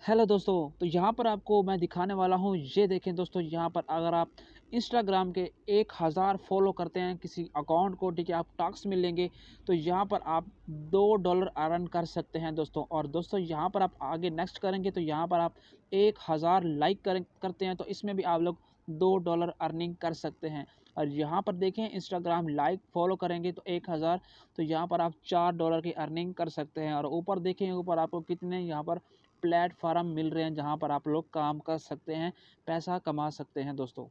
Hello दोस्तों, तो यहाँ पर आपको मैं दिखाने वाला हूँ। ये देखें दोस्तों, यहाँ पर अगर आप इंस्टाग्राम के 1000 फॉलो करते हैं किसी अकाउंट को, ठीक है, आप टैक्स मिलेंगे। तो यहाँ पर आप $2 अर्न कर सकते हैं दोस्तों। और दोस्तों यहाँ पर आप आगे नेक्स्ट करेंगे तो यहाँ पर आप 1000 लाइक करते हैं तो इसमें भी आप लोग $2 अर्निंग कर सकते हैं। और यहाँ पर देखें, इंस्टाग्राम लाइक फॉलो करेंगे तो 1000, तो यहाँ पर आप $4 की अर्निंग कर सकते हैं। और ऊपर देखें, ऊपर आपको कितने यहाँ पर प्लेटफॉर्म मिल रहे हैं जहां पर आप लोग काम कर सकते हैं, पैसा कमा सकते हैं दोस्तों।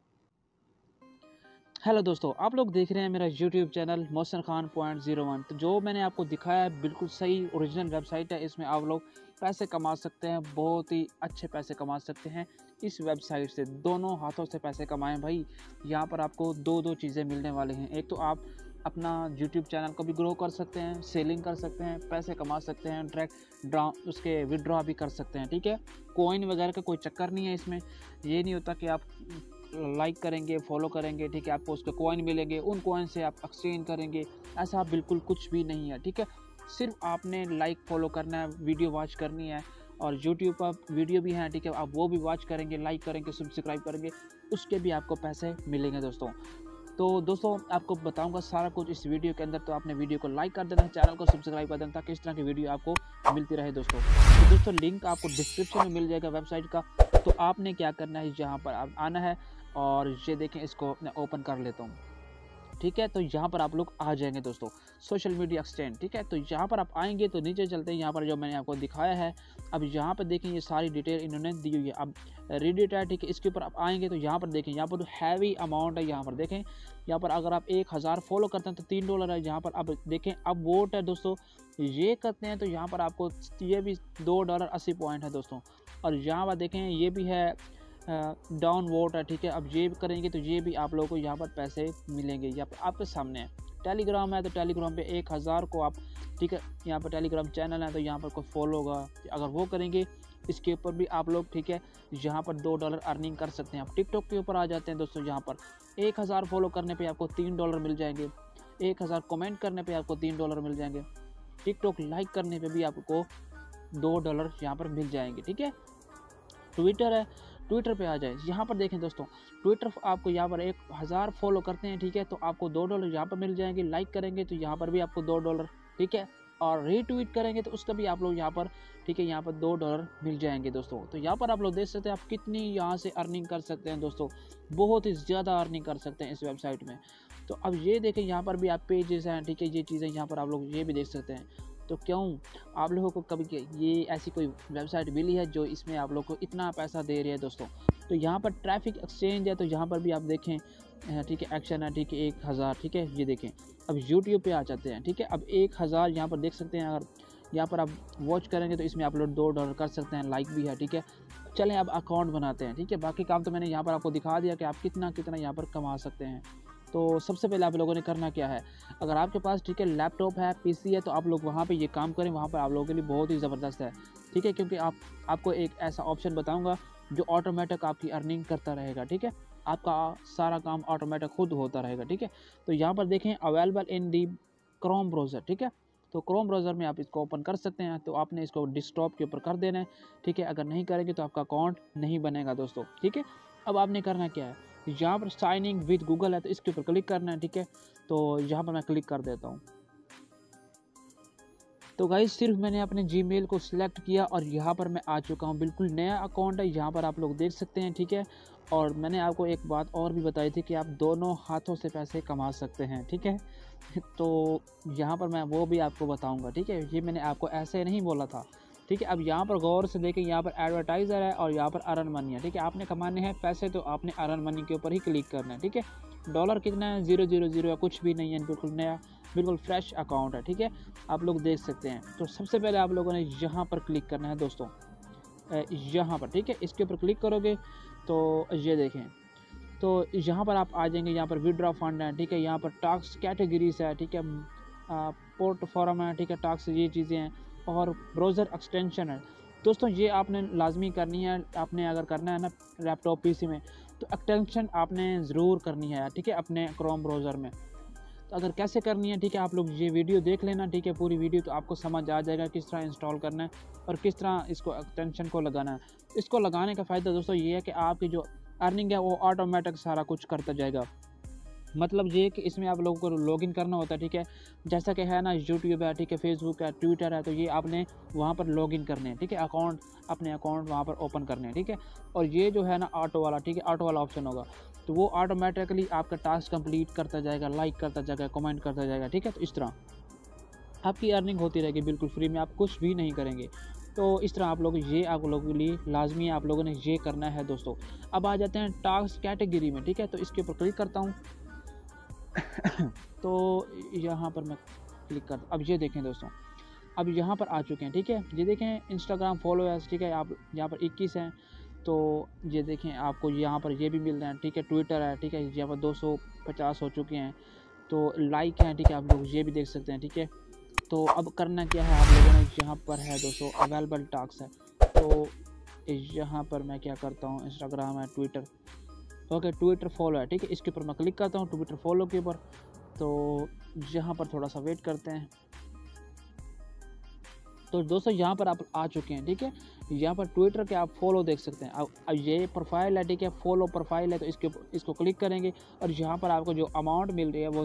हेलो दोस्तों, आप लोग देख रहे हैं मेरा यूट्यूब चैनल मोहसिन खान .01। तो जो मैंने आपको दिखाया है बिल्कुल सही ओरिजिनल वेबसाइट है। इसमें आप लोग पैसे कमा सकते हैं, बहुत ही अच्छे पैसे कमा सकते हैं इस वेबसाइट से। दोनों हाथों से पैसे कमाएं भाई। यहाँ पर आपको दो चीज़ें मिलने वाले हैं। एक तो आप अपना यूट्यूब चैनल को भी ग्रो कर सकते हैं, सेलिंग कर सकते हैं, पैसे कमा सकते हैं, डायरेक्ट उसके विड्रॉ भी कर सकते हैं, ठीक है। कॉइन वगैरह का कोई चक्कर नहीं है इसमें। ये नहीं होता कि आप लाइक करेंगे, फॉलो करेंगे, ठीक है, आपको उसके कॉइन मिलेंगे, उन कॉइन से आप एक्सचेंज करेंगे, ऐसा बिल्कुल कुछ भी नहीं है, ठीक है। सिर्फ आपने लाइक फॉलो करना है, वीडियो वॉच करनी है, और यूट्यूब पर वीडियो भी हैं, ठीक है, आप वो भी वॉच करेंगे, लाइक करेंगे, सब्सक्राइब करेंगे, उसके भी आपको पैसे मिलेंगे दोस्तों। तो दोस्तों आपको बताऊंगा सारा कुछ इस वीडियो के अंदर। तो आपने वीडियो को लाइक कर देना, चैनल को सब्सक्राइब कर देना, ताकि इस तरह की वीडियो आपको मिलती रहे दोस्तों। तो दोस्तों लिंक आपको डिस्क्रिप्शन में मिल जाएगा वेबसाइट का। तो आपने क्या करना है, यहाँ पर आप आना है और ये देखें, इसको मैं ओपन कर लेता हूँ, ठीक है। तो यहाँ पर आप लोग आ जाएंगे दोस्तों, सोशल मीडिया एक्सचेंज, ठीक है। तो यहाँ पर आप आएंगे तो नीचे चलते हैं, यहाँ पर जो मैंने आपको दिखाया है। अब यहाँ पर देखें, ये सारी डिटेल इन्होंने दी हुई है। अब रीडिट है, ठीक है, इसके ऊपर आप आएंगे तो यहाँ पर देखें, यहाँ पर हैवी अमाउंट है। यहाँ पर देखें, यहाँ पर अगर आप 1000 फॉलो करते हैं तो $3 है। यहाँ पर अब देखें, अब वोट है दोस्तों, ये करते हैं तो यहाँ पर आपको ये भी $2.80 है दोस्तों। और यहाँ पर देखें, ये भी है डाउन वोट है, ठीक है। अब ये करेंगे तो ये भी आप लोगों को यहाँ पर पैसे मिलेंगे। यहाँ पर आपके सामने है। टेलीग्राम है तो टेलीग्राम पे 1000 को आप, ठीक है, यहाँ पर टेलीग्राम चैनल है तो यहाँ पर कोई फॉलो होगा, अगर वो करेंगे इसके ऊपर भी आप लोग, ठीक है, यहाँ पर $2 अर्निंग कर सकते हैं। आप टिकटॉक के ऊपर आ जाते हैं दोस्तों, यहाँ पर 1000 फॉलो करने पे आपको $3 मिल जाएंगे, 1000 कमेंट करने पे आपको $3 मिल जाएंगे, टिकटॉक लाइक करने पे भी आपको $2 यहाँ पर मिल जाएंगे, ठीक है। ट्विटर है, ट्विटर पे आ जाए, यहाँ पर देखें दोस्तों, ट्विटर आपको यहाँ पर 1000 फॉलो करते हैं, ठीक है, तो आपको $2 यहाँ पर मिल जाएंगे। लाइक करेंगे तो यहाँ पर भी आपको $2, ठीक है, और रीट्वीट करेंगे तो उसका भी आप लोग यहाँ पर, ठीक है, यहाँ पर $2 मिल जाएंगे दोस्तों। तो यहाँ पर आप लोग देख सकते हैं आप कितनी यहाँ से अर्निंग कर सकते हैं दोस्तों, बहुत ही ज़्यादा अर्निंग कर सकते हैं इस वेबसाइट में। तो अब ये देखें, यहाँ पर भी आप पेजेस हैं, ठीक है, ये चीज़ें यहाँ पर आप लोग ये भी देख सकते हैं। तो क्यों आप लोगों को कभी ये ऐसी कोई वेबसाइट मिली है जो इसमें आप लोग को इतना पैसा दे रही है दोस्तों। तो यहाँ पर ट्रैफिक एक्सचेंज है, तो यहाँ पर भी आप देखें, ठीक है, एक्शन है, ठीक है, 1000, ठीक है, ये देखें। अब यूट्यूब पे आ जाते हैं, ठीक है, अब 1000 यहाँ पर देख सकते हैं। अगर यहाँ पर आप वॉच करेंगे तो इसमें आप लोग $2 कर सकते हैं, लाइक भी है, ठीक है। चलें अब अकाउंट बनाते हैं, ठीक है। बाकी काम तो मैंने यहाँ पर आपको दिखा दिया कि आप कितना यहाँ पर कमा सकते हैं। तो सबसे पहले आप लोगों ने करना क्या है, अगर आपके पास, ठीक है, लैपटॉप है, पीसी है, तो आप लोग वहाँ पे ये काम करें। वहाँ पर आप लोगों के लिए बहुत ही ज़बरदस्त है, ठीक है, क्योंकि आपको एक ऐसा ऑप्शन बताऊँगा जो ऑटोमेटिक आपकी अर्निंग करता रहेगा, ठीक है। आपका सारा काम ऑटोमेटिक खुद होता रहेगा, ठीक है। तो यहाँ पर देखें, available in the Chrome browser, ठीक है। तो क्रोम ब्राउज़र में आप इसको ओपन कर सकते हैं। तो आपने इसको डेस्कटॉप के ऊपर कर देना है, ठीक है। अगर नहीं करेंगे तो आपका अकाउंट नहीं बनेगा दोस्तों, ठीक है। अब आपने करना क्या है, यहाँ पर साइन इन विद गूगल है तो इसके ऊपर क्लिक करना है, ठीक है। तो यहाँ पर मैं क्लिक कर देता हूँ। तो गाइस, सिर्फ मैंने अपने जीमेल को सिलेक्ट किया और यहाँ पर मैं आ चुका हूँ। बिल्कुल नया अकाउंट है, यहाँ पर आप लोग देख सकते हैं, ठीक है। और मैंने आपको एक बात और भी बताई थी कि आप दोनों हाथों से पैसे कमा सकते हैं, ठीक है। तो यहाँ पर मैं वो भी आपको बताऊँगा, ठीक है। ये मैंने आपको ऐसे नहीं बोला था, ठीक है। अब यहाँ पर गौर से देखें, यहाँ पर एडवर्टाइज़र है और यहाँ पर अर्न मनी है, ठीक है। आपने कमाने हैं पैसे तो आपने अर्न मनी के ऊपर ही क्लिक करना है, ठीक है। डॉलर कितना है, 000 है, कुछ भी नहीं है, बिल्कुल नया, बिल्कुल फ्रेश अकाउंट है, ठीक है। आप लोग देख सकते हैं। तो सबसे पहले आप लोगों ने यहाँ पर क्लिक करना है दोस्तों, यहाँ पर, ठीक है, इसके ऊपर क्लिक करोगे तो ये देखें, तो यहाँ पर आप आ जाएंगे। यहाँ पर विड्रॉ फंड है, ठीक है, यहाँ पर टैक्स कैटेगरीज है, ठीक है, पोर्टफोलियो है, ठीक है, टैक्स ये चीज़ें हैं, और ब्राउज़र एक्सटेंशन है दोस्तों। ये आपने लाजमी करनी है। आपने अगर करना है ना लैपटॉप पीसी में, तो एक्सटेंशन आपने ज़रूर करनी है, ठीक है, अपने क्रोम ब्राउज़र में। तो अगर कैसे करनी है, ठीक है, आप लोग ये वीडियो देख लेना, ठीक है, पूरी वीडियो, तो आपको समझ आ जाएगा किस तरह इंस्टॉल करना है और किस तरह इसको एक्सटेंशन को लगाना है। इसको लगाने का फ़ायदा दोस्तों ये है कि आपकी जो अर्निंग है वो ऑटोमेटिक सारा कुछ करता जाएगा। मतलब ये कि इसमें आप लोगों को लॉगिन करना होता है, ठीक है, जैसा कि है ना यूट्यूब है, ठीक है, फेसबुक है, ट्विटर है, तो ये आपने वहाँ पर लॉगिन करने हैं, ठीक है, अपने अकाउंट वहाँ पर ओपन करने हैं, ठीक है। और ये जो है ना ऑटो वाला, ठीक है, ऑटो वाला ऑप्शन होगा, तो वो ऑटोमेटिकली आपका टास्क कंप्लीट करता जाएगा, लाइक करता जाएगा, कमेंट करता जाएगा, ठीक है। तो इस तरह आपकी अर्निंग होती रहेगी बिल्कुल फ्री में, आप कुछ भी नहीं करेंगे। तो इस तरह आप लोग, ये आप लोगों के लिए लाजमी है, आप लोगों ने ये करना है दोस्तों। अब आ जाते हैं टास्क कैटेगरी में, ठीक है, तो इसके ऊपर क्लिक करता हूँ। तो यहाँ पर मैं क्लिक करता, अब ये देखें दोस्तों, अब यहाँ पर आ चुके हैं, ठीक है। ये देखें इंस्टाग्राम फॉलोअर्स, ठीक है, आप यहाँ पर 21 हैं, तो ये देखें आपको यहाँ पर ये भी मिल रहे हैं, ठीक है। ट्विटर है, ठीक है, यहाँ पर 250 हो चुके हैं, तो लाइक हैं, ठीक है, आप लोग ये भी देख सकते हैं, ठीक है। तो अब करना क्या है, आप लोगों ने यहाँ पर है दोस्तों अवेलेबल टास्क है, तो यहाँ पर मैं क्या करता हूँ, इंस्टाग्राम है, ट्विटर, ओके, ट्विटर फॉलो है, ठीक है, इसके ऊपर मैं क्लिक करता हूँ, ट्विटर फॉलो के ऊपर। तो यहाँ पर थोड़ा सा वेट करते हैं। तो दोस्तों यहाँ पर आप आ चुके हैं, ठीक है। यहाँ पर ट्विटर के आप फॉलो देख सकते हैं। अब ये प्रोफाइल है, ठीक है, फॉलो प्रोफाइल है, तो इसको क्लिक करेंगे और यहाँ पर आपको जो अमाउंट मिल रही है वो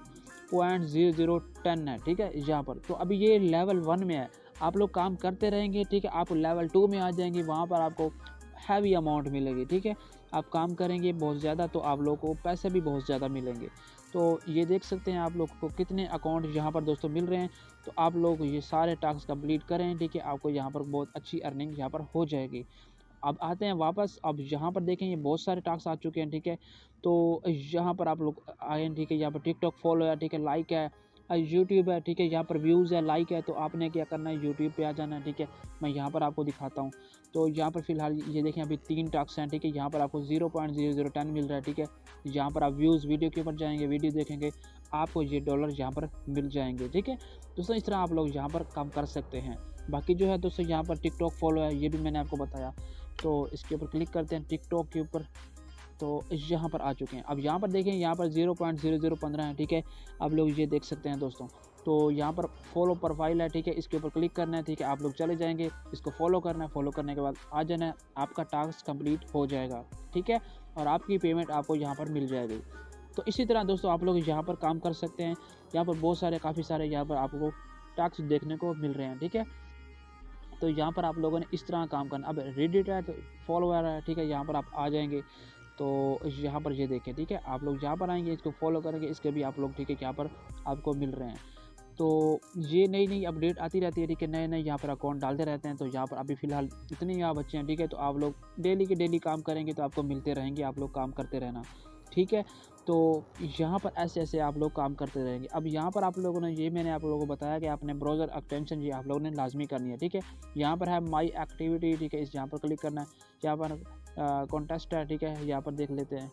0.0010 है, ठीक है, यहाँ पर। तो अभी ये लेवल 1 में है, आप लोग काम करते रहेंगे, ठीक है, आप लेवल 2 में आ जाएंगे, वहाँ पर आपको हैवी अमाउंट मिलेगी, ठीक है। आप काम करेंगे बहुत ज़्यादा तो आप लोगों को पैसे भी बहुत ज़्यादा मिलेंगे। तो ये देख सकते हैं आप लोग को कितने अकाउंट यहाँ पर दोस्तों मिल रहे हैं। तो आप लोग ये सारे टास्क कंप्लीट करें, ठीक है, आपको यहाँ पर बहुत अच्छी अर्निंग यहाँ पर हो जाएगी। अब आते हैं वापस, अब यहाँ पर देखें ये बहुत सारे टास्क आ चुके हैं, ठीक है। तो यहाँ पर आप लोग आए, ठीक है, यहाँ पर टिकटॉक फॉलो है, ठीक है, लाइक है, यूट्यूब है, ठीक है, यहाँ पर व्यूज़ है, लाइक है, तो आपने क्या करना है, यूट्यूब पे आ जाना है, ठीक है। मैं यहाँ पर आपको दिखाता हूँ। तो यहाँ पर फ़िलहाल ये देखें अभी 3 टास्क हैं, ठीक है, यहाँ पर आपको 0.0010 मिल रहा है, ठीक है। यहाँ पर आप व्यूज़ वीडियो के ऊपर जाएंगे, वीडियो देखेंगे, आपको ये डॉलर यहाँ पर मिल जाएंगे, ठीक है। दोस्तों इस तरह आप लोग यहाँ पर काम कर सकते हैं। बाकी जो है दोस्तों यहाँ पर टिकटॉक फॉलो है, ये भी मैंने आपको बताया। तो इसके ऊपर क्लिक करते हैं टिकटॉक के ऊपर, तो यहाँ पर आ चुके हैं। अब यहाँ पर देखें यहाँ पर 0.0015 है, ठीक है, आप लोग ये देख सकते हैं दोस्तों। तो यहाँ पर फॉलो प्रोफाइल है, ठीक है, इसके ऊपर क्लिक करना है, ठीक है, आप लोग चले जाएंगे, इसको फॉलो करना है, फॉलो करने के बाद आ जाना है, आपका टास्क कंप्लीट हो जाएगा, ठीक है, और आपकी पेमेंट आपको यहाँ पर मिल जाएगी। तो इसी तरह दोस्तों आप लोग यहाँ पर काम कर सकते हैं। यहाँ पर बहुत सारे काफ़ी सारे यहाँ पर आपको टास्क देखने को मिल रहे हैं, ठीक है। तो यहाँ पर आप लोगों ने इस तरह काम करना। अब रेडिट है, तो फॉलोअर है, ठीक है, यहाँ पर आप आ जाएंगे, तो यहाँ पर ये देखें, ठीक है, आप लोग यहाँ पर आएंगे, इसको फॉलो करेंगे, इसके भी आप लोग, ठीक है, यहाँ पर आपको मिल रहे हैं। तो ये नई नई अपडेट आती रहती है, ठीक है, नए नए यहाँ पर अकाउंट डालते रहते हैं। तो यहाँ पर अभी फ़िलहाल इतने यहाँ बच्चे हैं, ठीक है, तो आप लोग डेली के डेली काम करेंगे तो आपको मिलते रहेंगे, आप लोग काम करते रहना, ठीक है। तो यहाँ पर ऐसे ऐसे आप लोग काम करते रहेंगे। अब यहाँ पर आप लोगों ने, ये मैंने आप लोगों को बताया कि आपने ब्राउज़र एक्सटेंशन ये आप लोगों ने लाजमी करनी है, ठीक है। यहाँ पर है माई एक्टिविटी, ठीक है, इस यहाँ पर क्लिक करना है। यहाँ पर कॉन्टेस्ट है, ठीक है, यहाँ पर देख लेते हैं।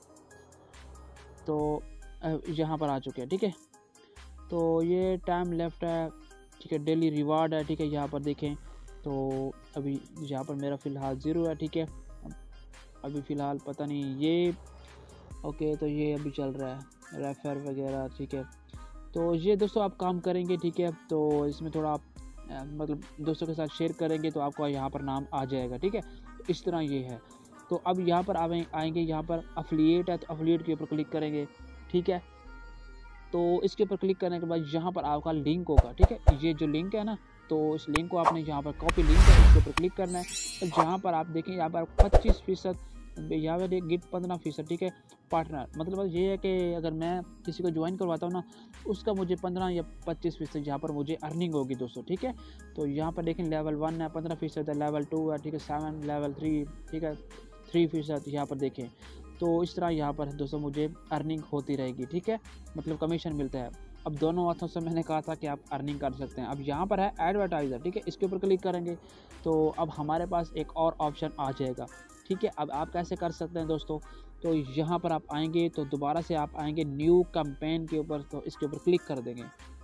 तो यहाँ पर आ चुके हैं, ठीक है। तो ये टाइम लेफ्ट है, ठीक है, डेली रिवार्ड है, ठीक है, यहाँ पर देखें। तो अभी यहाँ पर मेरा फ़िलहाल 0 है, ठीक है, अभी फ़िलहाल पता नहीं ये, ओके, तो ये अभी चल रहा है रेफर वगैरह, ठीक है। तो ये दोस्तों आप काम करेंगे, ठीक है, तो इसमें थोड़ा आप मतलब दोस्तों के साथ शेयर करेंगे तो आपका यहाँ पर नाम आ जाएगा, ठीक है। तो इस तरह ये है। तो अब यहाँ पर आएंगे, यहाँ पर अफिलिएट है, तो अफिलिएट के ऊपर क्लिक करेंगे, ठीक है। तो इसके ऊपर क्लिक करने के बाद यहाँ पर आपका लिंक होगा, ठीक है, ये जो लिंक है ना, तो इस लिंक को आपने यहाँ पर कॉपी लिंक है, इसके ऊपर क्लिक करना है। तो जहाँ पर आप देखें यहाँ पर 25%, यहाँ पर गिट 15%, ठीक है, पार्टनर, मतलब ये है कि अगर मैं किसी को ज्वाइन करवाता हूँ ना, उसका मुझे 15 या 25% यहाँ पर मुझे अर्निंग होगी दोस्तों, ठीक है। तो यहाँ पर देखें लेवल 1 है 15%, लेवल 2 है, ठीक है, 7, लेवल 3, ठीक है, 3% यहाँ पर देखें। तो इस तरह यहाँ पर दोस्तों मुझे अर्निंग होती रहेगी, ठीक है, मतलब कमीशन मिलता है। अब दोनों हाथों से मैंने कहा था कि आप अर्निंग कर सकते हैं। अब यहाँ पर है एडवर्टाइज़र, ठीक है, इसके ऊपर क्लिक करेंगे तो अब हमारे पास एक और ऑप्शन आ जाएगा, ठीक है। अब आप कैसे कर सकते हैं दोस्तों, तो यहाँ पर आप आएंगे, तो दोबारा से आप आएंगे न्यू कैंपेन के ऊपर, तो इसके ऊपर क्लिक कर देंगे,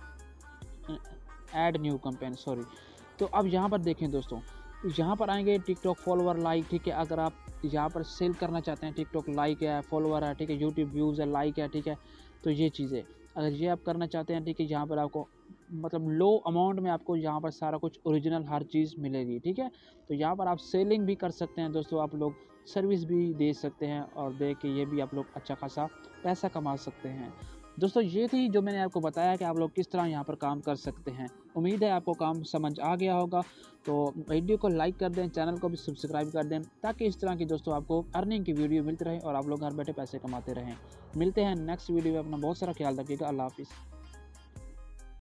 ऐड न्यू कैंपेन, सॉरी। तो अब यहाँ पर देखें दोस्तों, यहाँ पर आएंगे टिकटॉक फॉलोअर लाइक, ठीक है, अगर आप यहाँ पर सेल करना चाहते हैं, टिकटॉक लाइक है, फॉलोअर है, ठीक है, यूट्यूब व्यूज़ है, लाइक है, ठीक है, तो ये चीज़ें अगर ये आप करना चाहते हैं, ठीक है, यहाँ पर आपको मतलब लो अमाउंट में आपको यहाँ पर सारा कुछ ओरिजिनल हर चीज़ मिलेगी, ठीक है। तो यहाँ पर आप सेलिंग भी कर सकते हैं दोस्तों, आप लोग सर्विस भी दे सकते हैं और दे के ये भी आप लोग अच्छा खासा पैसा कमा सकते हैं। दोस्तों ये थी जो मैंने आपको बताया कि आप लोग किस तरह यहाँ पर काम कर सकते हैं। उम्मीद है आपको काम समझ आ गया होगा। तो वीडियो को लाइक कर दें, चैनल को भी सब्सक्राइब कर दें, ताकि इस तरह की दोस्तों आपको अर्निंग की वीडियो मिलती रहे और आप लोग घर बैठे पैसे कमाते रहें। मिलते हैं नेक्स्ट वीडियो में। अपना बहुत सारा ख्याल रखिएगा। अल्लाह हाफिज़।